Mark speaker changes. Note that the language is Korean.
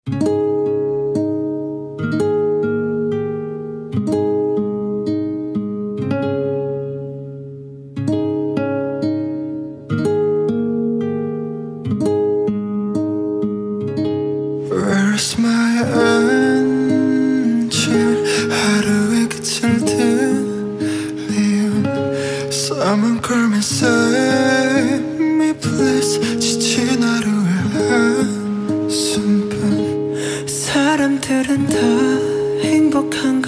Speaker 1: Where's my engine? 하루의 끝을 들리운 Someone call me, save me please. 지친 하루의 한숨뿐. 사람들은 다 행복한가